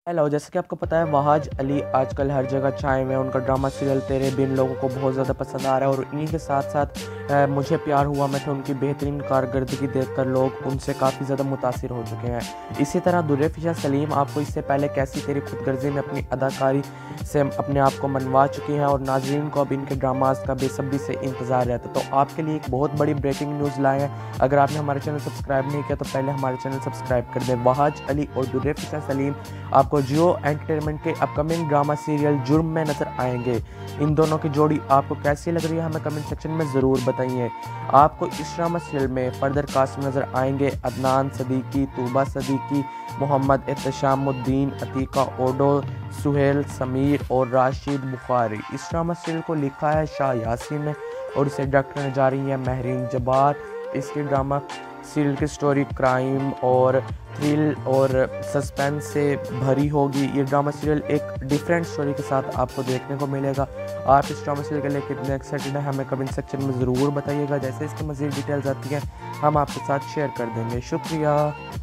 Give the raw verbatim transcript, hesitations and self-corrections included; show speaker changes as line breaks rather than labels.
Hello, जैसे कि आपको पता है वहाज अली आजकल हर जगह छाए हुए हैं। उनका ड्रामा सीरियल तेरे बिन लोगों को बहुत ज़्यादा पसंद आ रहा है और इन्हीं के साथ साथ अ, मुझे प्यार हुआ मैं थे उनकी बेहतरीन कारकर्दगी देखकर लोग उनसे काफ़ी ज़्यादा मुतासिर हो चुके हैं। इसी तरह दुर्रेफिशा सलीम आपको इससे पहले कैसी तेरी खुदगर्जी में अपनी अदाकारी से अपने आप को मनवा चुकी हैं और नाजरीन को अब इनके ड्रामाज का बेसब्री से इंतज़ार रहता है। तो आपके लिए एक बहुत बड़ी ब्रेकिंग न्यूज़ लाए हैं। अगर आपने हमारे चैनल सब्सक्राइब नहीं किया तो पहले हमारे चैनल सब्सक्राइब कर दें। वहाज अली और दुर्रेफिशा सलीम आपको जियो एंटरटेनमेंट के अपकमिंग ड्रामा सीरियल जुर्म में नजर आएंगे। इन दोनों की जोड़ी आपको कैसी लग रही है हमें कमेंट सेक्शन में ज़रूर बताइए। आपको इस ड्रामा सीरियल में फर्दर कास्ट में नजर आएंगे अदनान सदीकी, तूबा सदीकी, मोहम्मद एहतशामुद्दीन, अतीका ओडो, सुहेल समीर और राशिद बुखारी। इस ड्रामा सीरियल को लिखा है शाह यासीन ने और इसे डायरेक्ट करने जा रही है महरीन जब्बार। इसकी ड्रामा सीरियल की स्टोरी क्राइम और थ्रिल और सस्पेंस से भरी होगी। ये ड्रामा सीरियल एक डिफरेंट स्टोरी के साथ आपको देखने को मिलेगा। आप इस ड्रामा सीरियल के लिए कितने एक्साइटेड हैं हमें कमेंट सेक्शन में ज़रूर बताइएगा। जैसे इसकी मज़ीद डिटेल्स आती हैं हम आपके साथ शेयर कर देंगे। शुक्रिया।